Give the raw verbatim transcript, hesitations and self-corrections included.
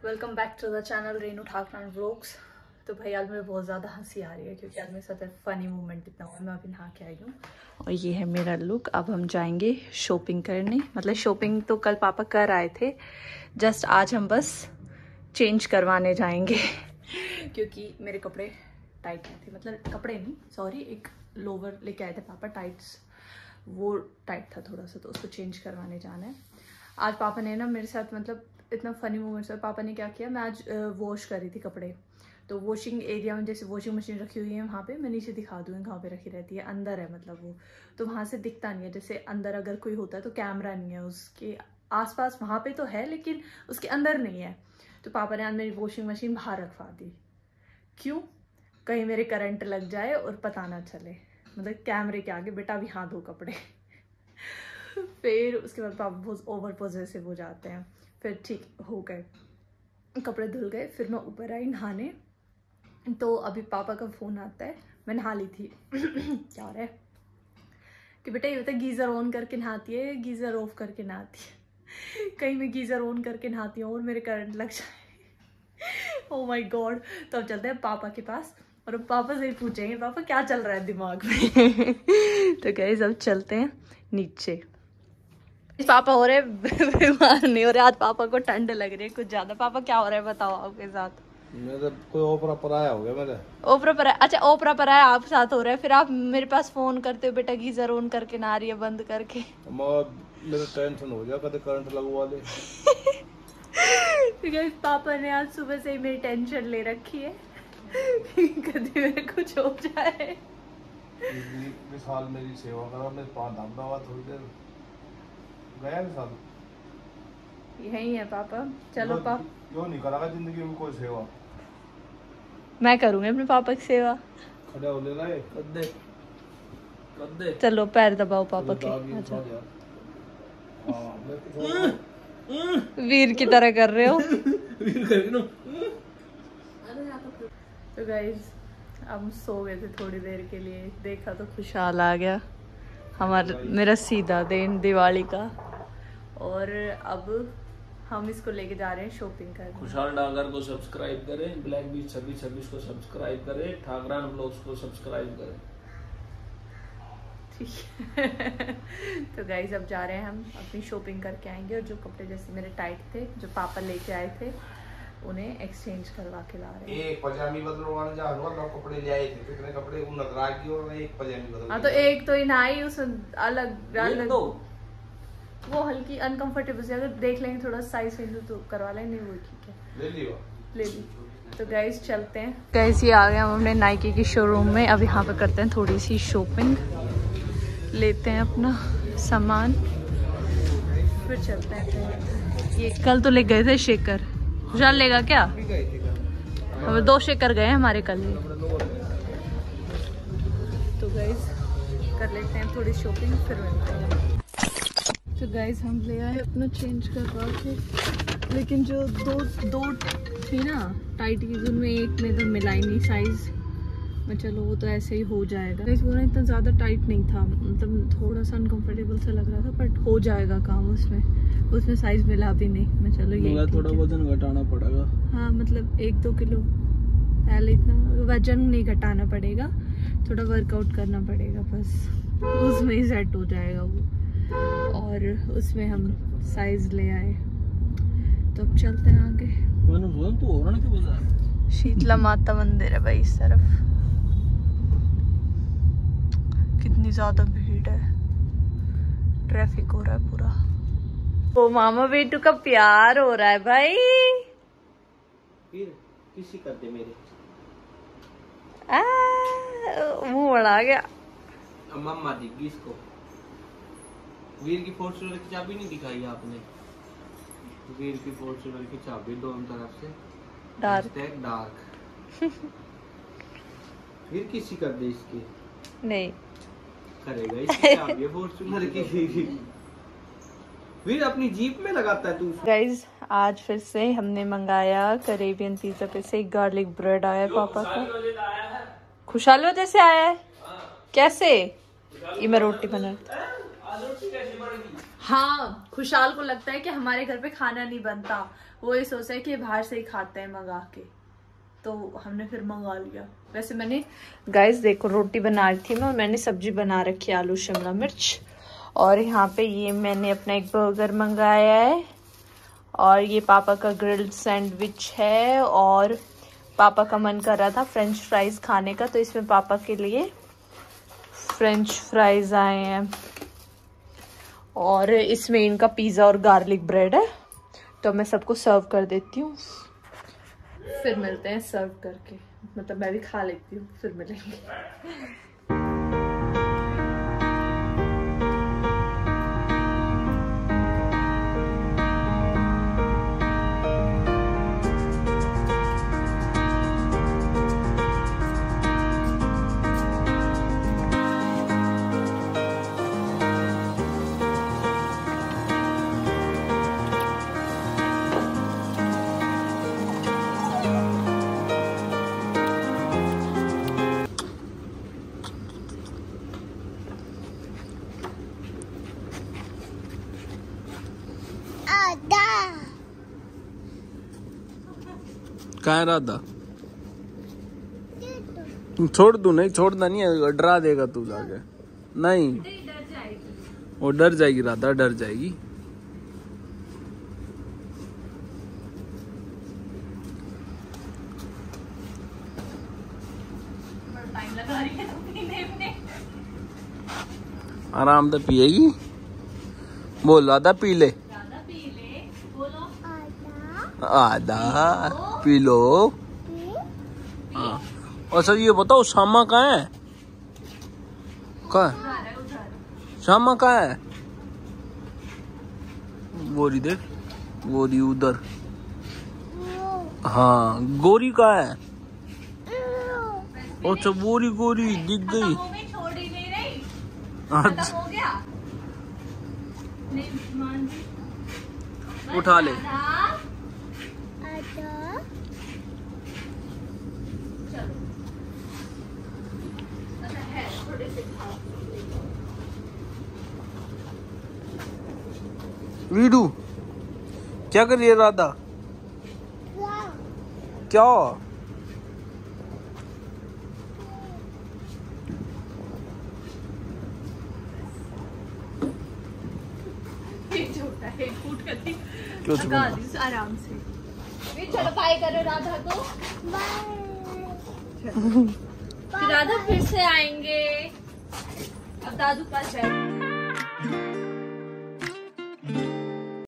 Welcome back to the channel Renu Thakran vlogs. तो भाई आज मुझे बहुत ज़्यादा हंसी आ रही है क्योंकि आज मेरे साथ फ़नी मोमेंट इतना हुआ। मैं अभी नहा के आई हूँ और ये है मेरा लुक। अब हम जाएंगे शॉपिंग करने। मतलब शॉपिंग तो कल पापा कर आए थे, जस्ट आज हम बस चेंज करवाने जाएंगे क्योंकि मेरे कपड़े टाइट थे। मतलब कपड़े नहीं, सॉरी, एक लोवर लेके आए थे पापा टाइट्स, वो टाइट था थोड़ा सा, तो उसको चेंज करवाने जाना है। आज पापा ने ना मेरे साथ, मतलब इतना फनी मोमेंट्स है। पापा ने क्या किया, मैं आज वॉश कर रही थी कपड़े, तो वॉशिंग एरिया में जैसे वॉशिंग मशीन रखी हुई है वहाँ पे, मैं नीचे दिखा दूँगी कहाँ पे रखी रहती है, अंदर है मतलब वो, तो वहाँ से दिखता नहीं है। जैसे अंदर अगर कोई होता है तो कैमरा नहीं है, उसके आसपास वहाँ पे तो है लेकिन उसके अंदर नहीं है। तो पापा ने आज मेरी वॉशिंग मशीन बाहर रखवा दी। क्यों? कहीं मेरे करंट लग जाए और पता ना चले, मतलब कैमरे के आगे बेटा भी हाथ धो कपड़े फिर उसके बाद पापा बहुत ओवर पॉजेसिव हो जाते हैं। फिर ठीक हो गए, कपड़े धुल गए, फिर मैं ऊपर आई नहाने। तो अभी पापा का फ़ोन आता है, मैं नहा ली थी क्या हो रहा है कि बेटा ये बता गीज़र ऑन करके नहाती है, गीज़र ऑफ करके नहाती है। कहीं मैं गीज़र ऑन करके नहाती हूँ और मेरे करंट लग जाए ओह माय गॉड। तो अब चलते हैं पापा के पास और अब पापा से ही पूछेंगे पापा क्या चल रहा है दिमाग में तो गाइस अब चलते हैं नीचे। पापा हो रहे बीमार नहीं हो रहे, आज पापा को ठंड लग रही है कुछ ज्यादा। पापा क्या हो रहा है बताओ आपके साथ? मेरे कोई ओपरा पराया हो गया मेरे। ओपरा पराया? अच्छा ओपरा पराया आप साथ हो रहा है, फिर आप मेरे पास फोन करते हो बेटा गीजर ऑन करके ना आ रही है बंद करके। मेरे टेंशन हो गया कभी करंट लगवा दे पापा ने आज सुबह से ही मेरी टेंशन ले रखी है कभी मेरे कुछ हो जाए। विशाल मेरी सेवा करो, मेरे पास दबा थोड़ी देर गया विशाल। यही है पापा, चलो पापा। क्यों नहीं करा जिंदगी में कोई सेवा? मैं करूंगी अपने पापा की सेवा। खड़े हो ले रहे कद्दे कद्दे। चलो पैर दबाओ पापा के। अच्छा वीर की तरह कर रहे हो वीर कर नो। तो गाइज हम सो गए थे थोड़ी देर के लिए, देखा तो खुशहाल आ गया हमारा, मेरा सीधा दिन दिवाली का। और अब हम इसको लेके जा रहे हैं शॉपिंग करने। खुशहाल डागर को सब्सक्राइब करें, ब्लैक बीच छब्बीस छब्बीस को सब्सक्राइब करें, ठाकरान ब्लॉग्स को सब्सक्राइब करें। ठीक है तो गाइज अब जा रहे हैं हम अपनी शॉपिंग करके आएंगे और जो कपड़े जैसे मेरे टाइट थे जो पापा लेके आए थे उन्हें एक्सचेंज करवा के ला रहे हैं। एक पजामी बदलवाने जा रहा हूं, कपड़े ले आए थे, कितने कपड़े उन नजराज की और एक पजामी बदल। हां तो एक तो इनाई उस अलग अलग दो वो हल्की अनकंफर्टेबल से अगर देख लेंगे थोड़ा साइज में तो करवा लेंगे, वो ठीक है, ले लियो ले ली। तो गाइस चलते हैं। गाइस ये आ गए हम अपने नाइकी की शोरूम में, अब यहाँ पे करते हैं थोड़ी सी शॉपिंग, लेते हैं अपना सामान, फिर चलते हैं। ये कल तो ले गए थे शेकर, खुशहाल लेगा क्या? हम दो शेकर गए हमारे कल ही। तो गाइस कर लेते हैं थोड़ी शॉपिंग फिर मिलते हैं। तो गाइस हम ले आए अपना चेंज करवा के, लेकिन जो दो दो थी ना टाइट की, उनमें एक में तो मिला ही नहीं साइज में। चलो वो तो ऐसे ही हो जाएगा। गाइस वो ना इतना ज़्यादा टाइट नहीं था, मतलब थोड़ा सा अनकंफर्टेबल सा लग रहा था, बट हो जाएगा काम उसमें। उसमें साइज मिला भी नहीं। मैं चलो ये थोड़ा वजन घटाना पड़ेगा। हाँ मतलब एक दो किलो पहले, इतना वजन नहीं घटाना पड़ेगा, थोड़ा वर्कआउट करना पड़ेगा बस, उसमें ही सेट हो जाएगा वो। और उसमें हम साइज ले आए, तो अब चलते हैं आगे। शीतला माता मंदिर है भाई इस तरफ, कितनी ज्यादा भीड़ है, ट्रैफिक हो रहा है पूरा। ओ मामा बेटू का प्यार हो रहा है भाई। फिर किसी कर दे मेरे मुंह बड़ा गया। मम्मा दिखी इसको। वीर की फॉर्च्यूनर की चाबी नहीं दिखाई आपने? वीर की फॉर्च्यूनर की चाबी दोनों तरफ से डार्क डार्क फिर किसी कर दे इसकी। नहीं करेगा इसकी चाबी फॉर्च्यूनर की वीर अपनी जीप में लगाता है तू। गाइज आज फिर से हमने मंगाया करेबियन पिज्जा पे से गार्लिक ब्रेड आया पापा का, खुशहाल वजह से आया है। कैसे? ये मैं रोटी बना, हाँ, खुशहाल को लगता है कि हमारे घर पे खाना नहीं बनता, वो ये सोचा है कि बाहर से ही खाते हैं मंगा के, तो हमने फिर मंगा लिया। वैसे मैंने गाइस देखो रोटी बना रही थी मैं, और मैंने सब्जी बना रखी है आलू शिमला मिर्च, और यहाँ पे ये मैंने अपना एक बर्गर मंगाया है, और ये पापा का ग्रिल्ड सैंडविच है, और पापा का मन कर रहा था फ्रेंच फ्राइज खाने का, तो इसमें पापा के लिए फ्रेंच फ्राइज आए हैं, और इसमें इनका पिज़्ज़ा और गार्लिक ब्रेड है। तो मैं सबको सर्व कर देती हूँ, फिर मिलते हैं सर्व करके, मतलब मैं भी खा लेती हूँ, फिर मिलेंगे। कहाँ है राधा? छोड़ दू, नहीं छोड़ना नहीं है, डरा देगा तू जाके। नहीं, वो डर जाएगी राधा, डर जाएगी। आराम से पिएगी। बोल राधा पी ले, आधा पी लो। हाँ, अच्छा ये बताओ शामा कहाँ है? कहाँ है शामा? कहाँ है? गोरी देख, गोरी उधर। हाँ, गोरी कहाँ है? अच्छा गोरी गोरी दिख गई। अच्छा उठा ले। वीडू क्या कर रही है राधा? क्या? क्यों आराम से चलो बाय करो राधा को। बाय। राधा फिर से आएंगे, अब दादू पास बैठ।